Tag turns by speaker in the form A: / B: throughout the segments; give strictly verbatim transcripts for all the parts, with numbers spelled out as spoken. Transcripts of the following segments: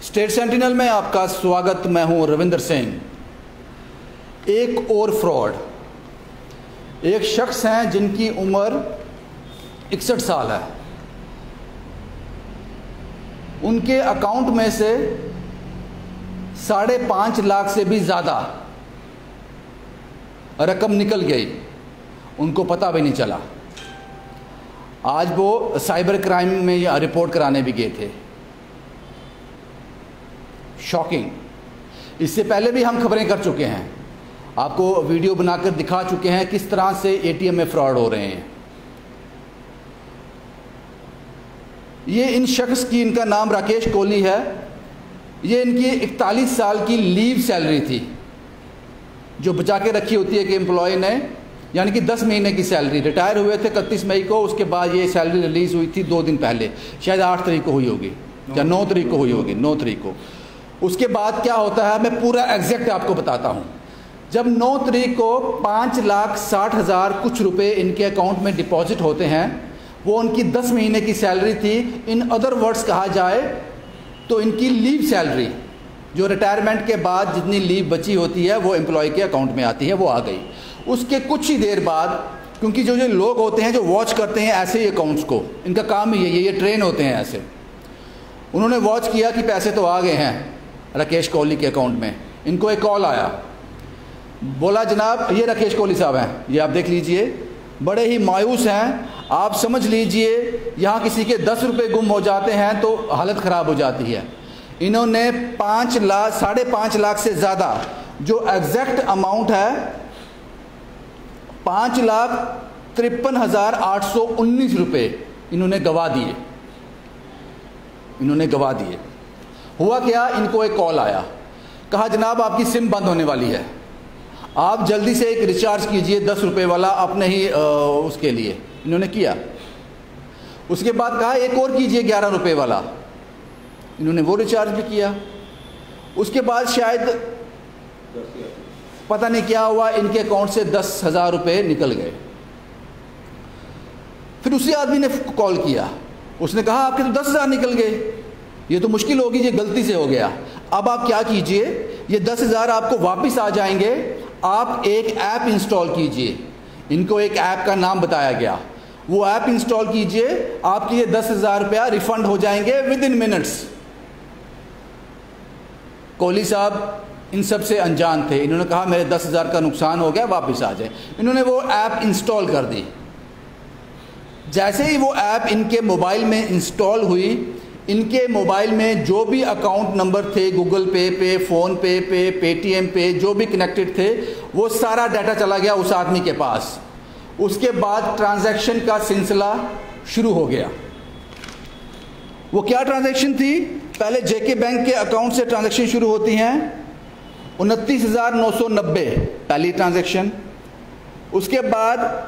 A: State sentinel में आपका स्वागत। मैं हूं रविंदर सिंह। एक और फ्रॉड, एक शख्स हैं जिनकी उम्र इकसठ साल है। उनके अकाउंट में से साढ़े पाँच लाख से भी ज़्यादा रकम निकल गई, उनको पता भी नहीं चला। आज वो साइबर क्राइम में या रिपोर्ट कराने भी गए थे। शॉकिंग। इससे पहले भी हम खबरें कर चुके हैं, आपको वीडियो बनाकर दिखा चुके हैं किस तरह से एटीएम में फ्रॉड हो रहे हैं। ये इन शख्स की, इनका नाम राकेश कोहली है। ये इनकी इकतालीस साल की लीव सैलरी थी जो बचा के रखी होती है कि एम्प्लॉय ने, यानी कि दस महीने की सैलरी। रिटायर हुए थे इकतीस मई को, उसके बाद ये सैलरी रिलीज़ हुई थी दो दिन पहले, शायद आठ तारीख को हुई होगी या नौ तारीख को हुई होगी, नौ तारीख को। उसके बाद क्या होता है मैं पूरा एग्जैक्ट आपको बताता हूँ। जब नौ तारीख को पाँच लाख साठ हज़ार कुछ रुपए इनके अकाउंट में डिपॉजिट होते हैं, वो उनकी दस महीने की सैलरी थी। इन अदर वर्ड्स कहा जाए तो इनकी लीव सैलरी, जो रिटायरमेंट के बाद जितनी लीव बची होती है वो एम्प्लॉय के अकाउंट में आती है, वो आ गई। उसके कुछ ही देर बाद, क्योंकि जो जो लोग होते हैं जो वॉच करते हैं ऐसे ही अकाउंट्स को, इनका काम ही है, ये ट्रेन होते हैं ऐसे, उन्होंने वॉच किया कि पैसे तो आ गए हैं राकेश कोहली के अकाउंट में। इनको एक कॉल आया, बोला जनाब ये राकेश कोहली साहब हैं, ये आप देख लीजिए, बड़े ही मायूस हैं। आप समझ लीजिए यहाँ किसी के दस रुपये गुम हो जाते हैं तो हालत ख़राब हो जाती है। इन्होंने पाँच लाख साढ़े पाँच लाख से ज़्यादा, जो एग्जैक्ट अमाउंट है पाँच लाख तिरपन हज़ार आठ सौ उन्नीस रुपये इन्होंने गवा दिए इन्होंने गवा दिए। हुआ क्या, इनको एक कॉल आया, कहा जनाब आपकी सिम बंद होने वाली है, आप जल्दी से एक रिचार्ज कीजिए दस रुपये वाला अपने ही आ, उसके लिए। इन्होंने किया। उसके बाद कहा एक और कीजिए ग्यारह रुपये वाला, इन्होंने वो रिचार्ज भी किया। उसके बाद शायद पता नहीं क्या हुआ, इनके अकाउंट से दस हज़ार रुपये निकल गए। फिर उसी आदमी ने कॉल किया, उसने कहा आपके तो दस हज़ार निकल गए, ये तो मुश्किल होगी, ये गलती से हो गया। अब आप क्या कीजिए, ये दस हज़ार आपको वापस आ जाएंगे, आप एक ऐप इंस्टॉल कीजिए। इनको एक ऐप का नाम बताया गया, वो ऐप इंस्टॉल कीजिए, आपके ये दस हज़ार रुपया रिफंड हो जाएंगे विद इन मिनट्स। कोहली साहब इन सब से अनजान थे। इन्होंने कहा मेरे दस हज़ार का नुकसान हो गया, वापस आ जाए। इन्होंने वो ऐप इंस्टॉल कर दी। जैसे ही वो ऐप इनके मोबाइल में इंस्टॉल हुई, इनके मोबाइल में जो भी अकाउंट नंबर थे, गूगल पे पे, फ़ोन पे पे, पेटीएम पे, जो भी कनेक्टेड थे, वो सारा डाटा चला गया उस आदमी के पास। उसके बाद ट्रांजैक्शन का सिलसिला शुरू हो गया। वो क्या ट्रांजैक्शन थी, पहले जेके बैंक के अकाउंट से ट्रांजैक्शन शुरू होती हैं, उनतीस हज़ार नौ सौ नब्बे पहली ट्रांजैक्शन। उसके बाद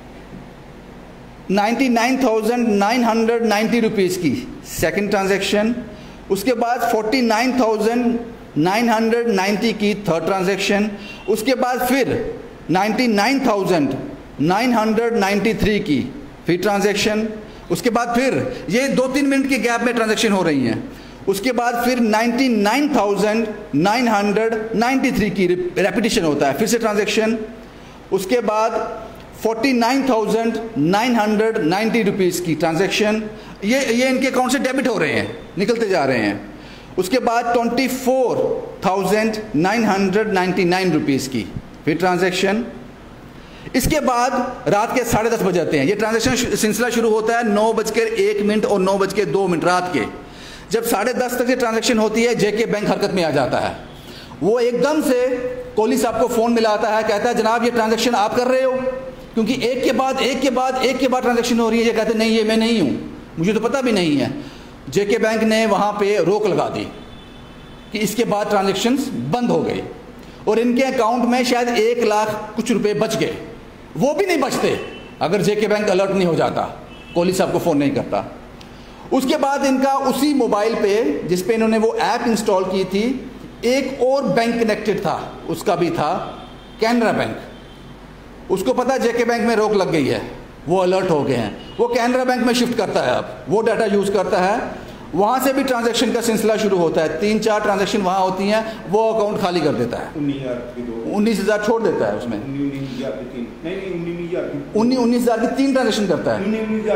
A: ninety nine thousand nine hundred ninety rupees की सेकंड ट्रांजैक्शन। उसके बाद forty nine thousand nine hundred ninety की थर्ड ट्रांजैक्शन। उसके बाद फिर ninety nine thousand nine hundred ninety three की फिर ट्रांजैक्शन। उसके बाद फिर ये दो तीन मिनट के गैप में ट्रांजैक्शन हो रही हैं। उसके बाद फिर ninety nine thousand nine hundred ninety three की रेपिटेशन होता है, फिर से ट्रांजैक्शन। उसके बाद forty nine thousand nine hundred ninety rupees की ट्रांजैक्शन। ये ये इनके अकाउंट से डेबिट हो रहे हैं, निकलते जा रहे हैं। उसके बाद twenty four thousand nine hundred ninety nine rupees की फिर ट्रांजैक्शन। इसके बाद रात के साढ़े दस बज जाते हैं। ये ट्रांजैक्शन सिलसिला शुरू होता है नौ बज कर एक मिनट और नौ बज के दो मिनट रात के। जब साढ़े दस तक ये ट्रांजैक्शन होती है, जेके बैंक हरकत में आ जाता है। वो एकदम से कोहली साहब को फ़ोन मिलाता है, कहता है जनाब ये ट्रांजैक्शन आप कर रहे हो, क्योंकि एक के बाद एक के बाद एक के बाद ट्रांजैक्शन हो रही है। ये कहते नहीं, ये मैं नहीं हूँ, मुझे तो पता भी नहीं है। जेके बैंक ने वहाँ पे रोक लगा दी कि इसके बाद ट्रांजैक्शंस बंद हो गई और इनके अकाउंट में शायद एक लाख कुछ रुपए बच गए। वो भी नहीं बचते अगर जेके बैंक अलर्ट नहीं हो जाता, कोहली साहब को फ़ोन नहीं करता। उसके बाद इनका उसी मोबाइल पे जिस पे इन्होंने वो ऐप इंस्टॉल की थी, एक और बैंक कनेक्टेड था, उसका भी था कैनरा बैंक। उसको पता जेके बैंक में रोक लग गई है, वो अलर्ट हो गए हैं, वो कैनरा बैंक में शिफ्ट करता है। अब वो डाटा यूज़ करता है वहाँ से भी ट्रांजैक्शन का सिलसिला शुरू होता है, तीन चार ट्रांजैक्शन वहाँ होती हैं, वो अकाउंट खाली कर देता है, उन्नीस हज़ार छोड़ देता है उसमें, उन्नीस उन्नीस हज़ार की तीन ट्रांजैक्शन करता है,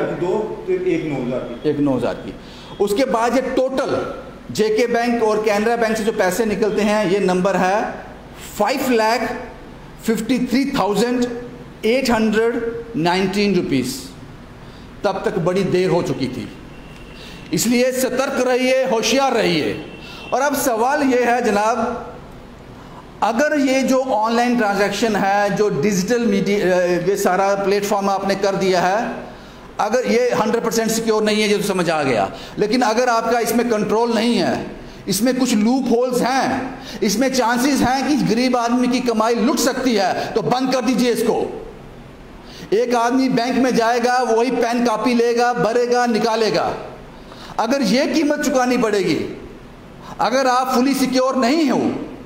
A: एक नौ हज़ार की। उसके बाद ये टोटल जेके बैंक और कैनरा बैंक से जो पैसे निकलते हैं, ये नंबर है five lakh fifty three thousand eight hundred nineteen rupees. तब तक बड़ी देर हो चुकी थी, इसलिए सतर्क रहिए, होशियार रहिए। और अब सवाल ये है जनाब, अगर ये जो ऑनलाइन ट्रांजैक्शन है, जो डिजिटल मीडिया, ये सारा प्लेटफॉर्म आपने कर दिया है, अगर ये हंड्रेड परसेंट सिक्योर नहीं है, ये तो समझ आ गया, लेकिन अगर आपका इसमें कंट्रोल नहीं है, इसमें कुछ लूप होल्स हैं, इसमें चांसेस हैं कि गरीब आदमी की कमाई लुट सकती है, तो बंद कर दीजिए इसको। एक आदमी बैंक में जाएगा, वही पेन कापी लेगा, भरेगा, निकालेगा। अगर ये कीमत चुकानी पड़ेगी, अगर आप फुली सिक्योर नहीं हो।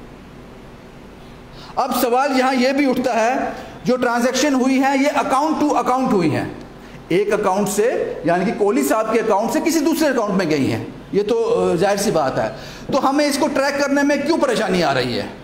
A: अब सवाल यहां यह भी उठता है, जो ट्रांजैक्शन हुई है ये अकाउंट टू अकाउंट हुई है, एक अकाउंट से यानी कि कोहली साहब के अकाउंट से किसी दूसरे अकाउंट में गई हैं, ये तो जाहिर सी बात है। तो हमें इसको ट्रैक करने में क्यों परेशानी आ रही है?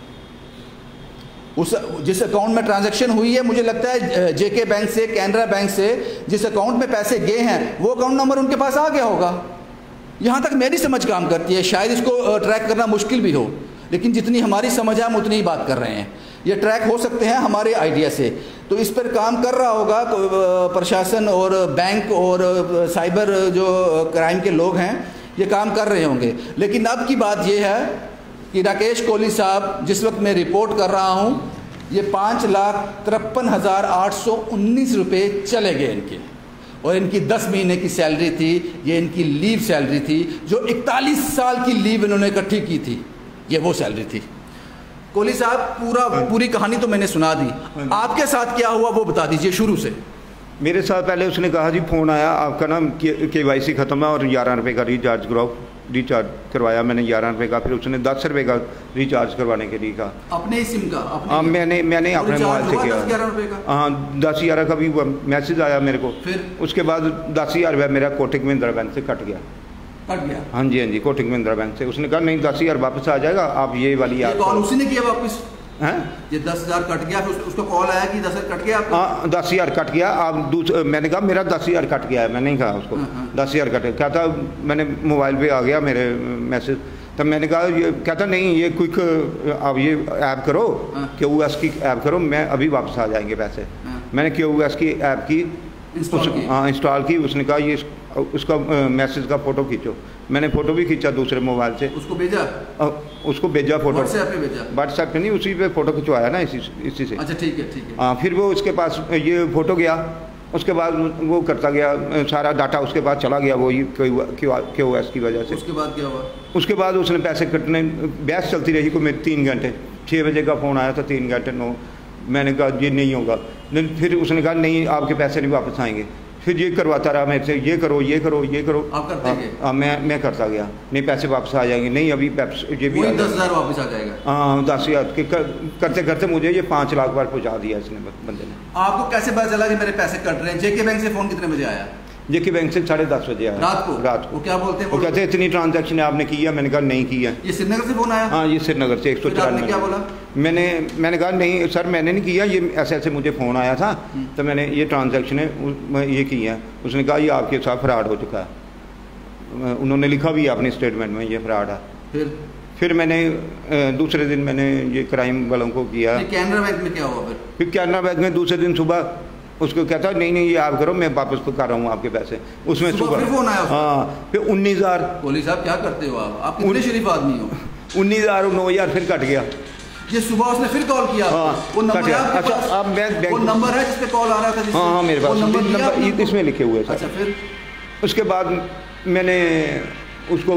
A: उस जिस अकाउंट में ट्रांजैक्शन हुई है, मुझे लगता है जेके बैंक से, कैनरा बैंक से जिस अकाउंट में पैसे गए हैं, वो अकाउंट नंबर उनके पास आ गया होगा। यहाँ तक मेरी समझ काम करती है, शायद इसको ट्रैक करना मुश्किल भी हो, लेकिन जितनी हमारी समझ है हम उतनी ही बात कर रहे हैं। ये ट्रैक हो सकते हैं हमारे आइडिया से, तो इस पर काम कर रहा होगा प्रशासन और बैंक और साइबर जो क्राइम के लोग हैं, ये काम कर रहे होंगे। लेकिन अब की बात ये है कि राकेश कोहली साहब, जिस वक्त मैं रिपोर्ट कर रहा हूँ, ये पाँच लाख तिरपन हज़ार आठ सौ उन्नीस रुपये चले गए इनके, और इनकी दस महीने की सैलरी थी, ये इनकी लीव सैलरी थी, जो इकतालीस साल की लीव इन्होंने इकट्ठी की थी, ये वो सैलरी थी। कोहली साहब, पूरा पूरी कहानी तो मैंने सुना दी, आपके साथ क्या हुआ वो बता दीजिए शुरू से।
B: मेरे साथ पहले उसने कहा जी फ़ोन आया, आपका ना के वाई सी ख़त्म है और ग्यारह रुपये का रिचार्ज कराओ। रिचार्ज करवाया मैंने ग्यारह रुपये का, फिर उसने दस रुपये का रिचार्ज करवाने के लिए कहा।
A: अपने सिम का?
B: हाँ, मैंने मैंने अपने मोबाइल से किया। हाँ, दस हज़ार का भी मैसेज आया मेरे को। फिर उसके बाद दस हज़ार रुपया मेरा कोटक महिंद्रा बैंक से कट गया।
A: कट गया?
B: हाँ जी, हाँ जी, कोटक महिंद्रा बैंक से। उसने कहा नहीं, दस हज़ार वापस आ जाएगा, आप ये वाली
A: आप कॉल उसी ने किया वापस
B: हैं?
A: ये दस हज़ार कट गया, फिर उसको कॉल आया कि दस हज़ार कट गया आपका?
B: हाँ, दस हज़ार कट गया। आप दूसरा, मैंने कहा मेरा दस हज़ार कट गया है, मैंने नहीं कहा उसको दस हज़ार कट क्या था। मैंने मोबाइल पे आ गया मेरे मैसेज, तब मैंने कहा, ये कहता नहीं, ये क्विक आप ये ऐप करो, क्यू एस की ऐप करो, मैं अभी वापस आ जाएंगे पैसे। मैंने क्यू एस की ऐप की, हाँ इंस्टॉल की। उसने कहा ये उसका मैसेज का फ़ोटो खींचो। मैंने फ़ोटो भी खींचा दूसरे मोबाइल से, उसको भेजा आ, उसको भेजा फ़ोटो
A: व्हाट्सएप पे भेजा?
B: व्हाट्सएप पे नहीं, उसी पे फ़ोटो खिंचवाया ना, इसी इसी से।
A: अच्छा, ठीक है ठीक है।
B: हाँ, फिर वो उसके पास ये फ़ोटो गया, उसके बाद वो करता गया, सारा डाटा उसके पास चला गया, वो क्यू एस की वजह से।
A: उसके बाद क्या हुआ?
B: उसके बाद उसने पैसे कटने, बहस चलती रही को मेरे तीन घंटे, छः बजे का फ़ोन आया था, तीन घंटे नो। मैंने कहा ये नहीं होगा, लेकिन फिर उसने कहा नहीं, आपके पैसे नहीं वापस आएंगे। फिर ये करवाता रहा मेरे से, ये करो ये करो ये करो।
A: आप करते गए?
B: हाँ, मैं मैं करता गया, नहीं पैसे वापस आ जाएंगे, नहीं अभी ये भी
A: दस हज़ार वापस आ जाएगा।
B: हाँ, दस हज़ार के कर, करते करते मुझे ये पाँच लाख बार पहुँचा दिया इसने बंदे ने।
A: आपको कैसे पता चला कि मेरे पैसे कट रहे हैं? जेके बैंक से फ़ोन कितने बजे आया?
B: जेके बैंक से साढ़े दस बजे आया
A: रात को।
B: रात को
A: वो क्या बोलते हैं?
B: वो कहते हैं इतनी ट्रांजैक्शन आपने की है। मैंने कहा नहीं की है।
A: ये श्रीनगर से फ़ोन आया?
B: हाँ, ये श्रीनगर से एक सौ
A: चौरानवे। क्या बोला?
B: मैंने मैंने कहा नहीं सर, मैंने नहीं किया, ये ऐसे ऐसे मुझे फ़ोन आया था, तो मैंने ये ट्रांजैक्शन है ये की है। उसने कहा ये आपके साथ फ्रॉड हो चुका है, उन्होंने लिखा भी है अपने स्टेटमेंट में, ये फ्रॉड है।
A: फिर फिर
B: मैंने दूसरे दिन मैंने ये क्राइम वालों को किया।
A: कैनरा बैंक में क्या हुआ? फिर
B: फिर कैनरा बैंक में दूसरे दिन सुबह उसको कहता नहीं नहीं ये आप करो, मैं वापस को कर रहा हूँ आपके पैसे। उसमें सुबह
A: फिर फोन आया?
B: हाँ, फिर उन्नीस हज़ार।
A: कोहली साहब क्या करते हो आप? आप कितने शरीफ आदमी हो?
B: उन्नीस हज़ार और नौ हज़ार फिर कट गया।
A: ये सुबह उसने फिर कॉल किया?
B: हाँ,
A: वो नंबर है आपके
B: अच्छा,
A: पास?
B: आप बैंक
A: वो नंबर है जिस पे कॉल आ रहा था?
B: हाँ हाँ, मेरे पास नंबर, नंबर इसमें लिखे हुए सर।
A: अच्छा, फिर
B: उसके बाद मैंने उसको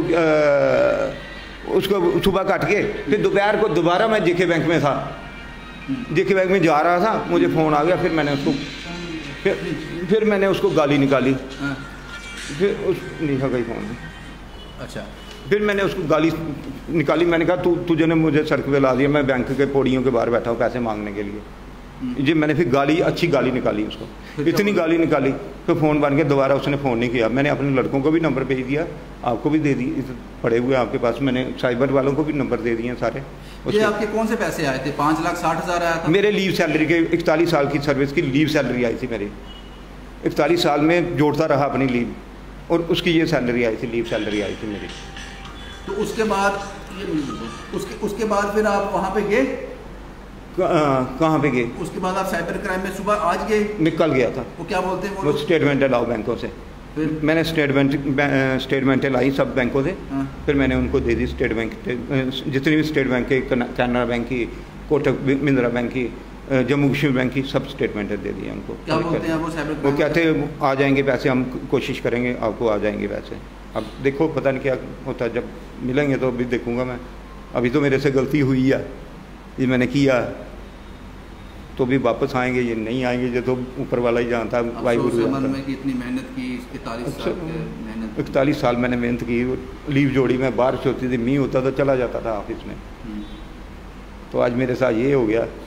B: आ, उसको सुबह काट के फिर दोपहर को दोबारा मैं जेके बैंक में था, जेके बैंक में जा रहा था, मुझे फ़ोन आ गया। फिर मैंने उसको फिर फिर मैंने उसको गाली निकाली। फिर उस निशा का ही फ़ोन है।
A: अच्छा,
B: फिर मैंने उसको गाली निकाली। मैंने कहा तू तुझे ने मुझे सड़क पे ला दिया, मैं बैंक के पौड़ियों के बाहर बैठा हूँ पैसे मांगने के लिए। जी मैंने फिर गाली, अच्छी गाली निकाली उसको, इतनी गाली निकाली फिर फ़ोन बन के दोबारा उसने फ़ोन नहीं किया। मैंने अपने लड़कों को भी नंबर भेज दिया, आपको भी दे दी, पड़े हुए आपके पास, मैंने साइबर वालों को भी नंबर दे दिए सारे।
A: ये आपके कौन से पैसे आए थे? पाँच लाख साठ हज़ार आया था
B: मेरे लीव सैलरी के, इकतालीस साल की सर्विस की लीव सैलरी आई थी मेरी, इकतालीस साल में जोड़ता रहा अपनी लीव, और उसकी ये सैलरी आई थी, लीव सैलरी आई थी मेरी।
A: तो उसके बाद ये उसके उसके बाद फिर आप वहाँ पे गए?
B: कहाँ पे गए?
A: उसके बाद आप साइबर क्राइम में सुबह आज गए?
B: निकल गया था।
A: वो क्या बोलते हैं?
B: वो स्टेटमेंट लाओ बैंकों से, फिर मैंने स्टेटमेंट स्टेटमेंटें लाई सब बैंकों से। हाँ। फिर मैंने उनको दे दी स्टेट बैंक, जितनी भी स्टेट बैंक की, कैनरा बैंक की, कोटक महिंद्रा बैंक की, जम्मू कश्मीर बैंक की, सब स्टेटमेंटें दे दी उनको।
A: क्या बोलते हैं वो साइबर?
B: वो कहते हैं आ जाएंगे पैसे, हम कोशिश करेंगे आपको आ जाएंगे पैसे। अब देखो पता नहीं क्या होता, जब मिलेंगे तो अभी देखूंगा मैं। अभी तो मेरे से गलती हुई है, ये मैंने किया, तो भी वापस आएंगे, ये नहीं आएंगे, ये तो ऊपर वाला ही जानता है। भाई गुरु
A: इतनी मेहनत की, इकतालीस साल मेहनत,
B: इकतालीस साल मैंने मेहनत की, लीव जोड़ी में, बारिश होती थी, मींह होता था, चला जाता था ऑफिस में। तो आज मेरे साथ ये हो गया।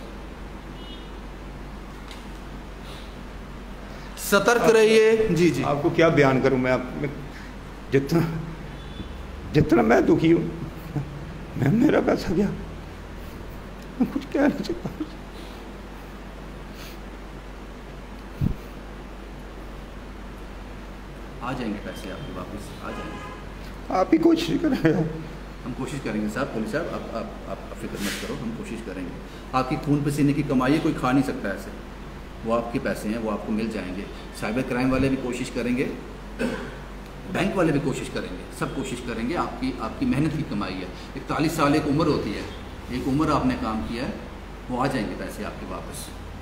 A: सतर्क रहिए। जी जी,
B: आपको क्या बयान करूं मैं, आप जितना जितना मैं दुखी हूँ, मैं मेरा पैसा गया, मैं कुछ कह नहीं सकता।
A: आ जाएंगे पैसे आपके वापस, आ जाएंगे।
B: आप ही कोशिश करेंगे।
A: हम कोशिश करेंगे साहब, पुलिस साहब, आप आप आप फिक्र मत करो, हम कोशिश करेंगे। आपकी खून पसीने की कमाई है, कोई खा नहीं सकता ऐसे, वो आपके पैसे हैं, वो आपको मिल जाएंगे। साइबर क्राइम वाले भी कोशिश करेंगे, बैंक वाले भी कोशिश करेंगे, सब कोशिश करेंगे। आपकी आपकी मेहनत की कमाई है। इकतालीस साल एक उम्र होती है, एक उम्र आपने काम किया है, वो आ जाएंगे पैसे आपके वापस।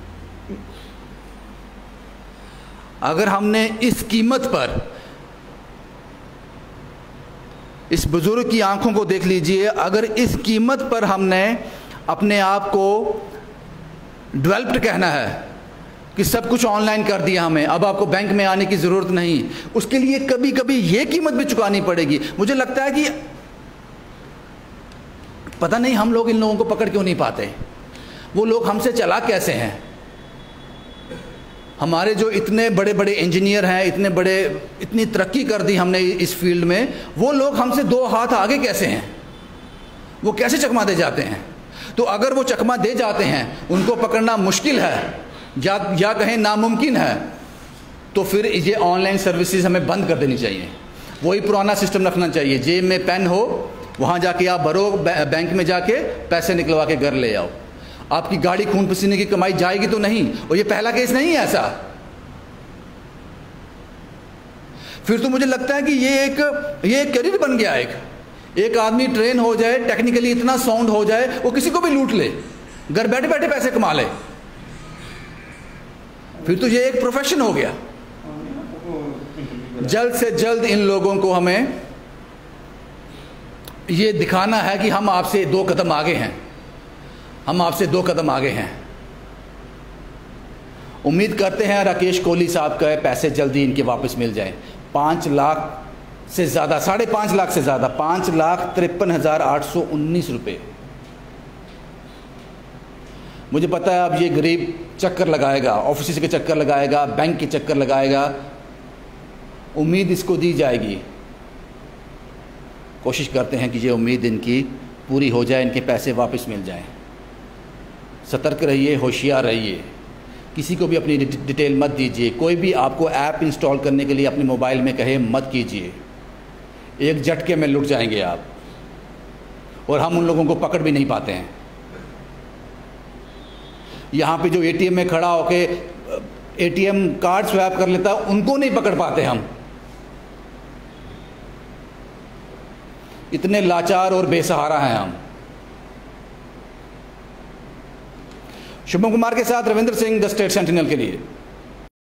A: अगर हमने इस कीमत पर, इस बुजुर्ग की आंखों को देख लीजिए, अगर इस कीमत पर हमने अपने आप को डेवलप्ड कहना है कि सब कुछ ऑनलाइन कर दिया हमें, अब आपको बैंक में आने की ज़रूरत नहीं, उसके लिए कभी कभी ये कीमत भी चुकानी पड़ेगी। मुझे लगता है कि पता नहीं हम लोग इन लोगों को पकड़ क्यों नहीं पाते, वो लोग हमसे चला कैसे हैं। हमारे जो इतने बड़े बड़े इंजीनियर हैं, इतने बड़े, इतनी तरक्की कर दी हमने इस फील्ड में, वो लोग हमसे दो हाथ आगे कैसे हैं, वो कैसे चकमा दे जाते हैं। तो अगर वो चकमा दे जाते हैं, उनको पकड़ना मुश्किल है या या कहें नामुमकिन है, तो फिर ये ऑनलाइन सर्विसेज हमें बंद कर देनी चाहिए। वही पुराना सिस्टम रखना चाहिए, जेब में पेन हो, वहाँ जाके आप भरो, बैंक में जाके पैसे निकलवा के घर ले आओ। आपकी गाड़ी खून पसीने की कमाई जाएगी तो नहीं। और ये पहला केस नहीं है ऐसा। फिर तो मुझे लगता है कि ये एक ये एक करियर बन गया। एक एक आदमी ट्रेन हो जाए, टेक्निकली इतना साउंड हो जाए, वो किसी को भी लूट ले, घर बैठे बैठे पैसे कमा ले, फिर तो ये एक प्रोफेशन हो गया। जल्द से जल्द इन लोगों को हमें ये दिखाना है कि हम आपसे दो कदम आगे हैं, हम आपसे दो कदम आगे हैं। उम्मीद करते हैं राकेश कोहली साहब का पैसे जल्दी इनके वापस मिल जाएं। पाँच लाख से ज़्यादा, साढ़े पाँच लाख से ज़्यादा, पाँच लाख तिरपन हज़ार आठ सौ उन्नीस रुपये। मुझे पता है अब ये गरीब चक्कर लगाएगा, ऑफिस के चक्कर लगाएगा, बैंक के चक्कर लगाएगा, उम्मीद इसको दी जाएगी। कोशिश करते हैं कि ये उम्मीद इनकी पूरी हो जाए, इनके पैसे वापस मिल जाएं। सतर्क रहिए, होशियार रहिए, किसी को भी अपनी डिटेल मत दीजिए। कोई भी आपको ऐप इंस्टॉल करने के लिए अपने मोबाइल में कहे मत कीजिए, एक झटके में लुट जाएंगे आप, और हम उन लोगों को पकड़ भी नहीं पाते हैं। यहाँ पे जो एटीएम में खड़ा होके एटीएम कार्ड स्वैप कर लेता है, उनको नहीं पकड़ पाते हम। इतने लाचार और बेसहारा हैं हम। शुभम कुमार के साथ Ravindra Singh, the State Sentinel के लिए।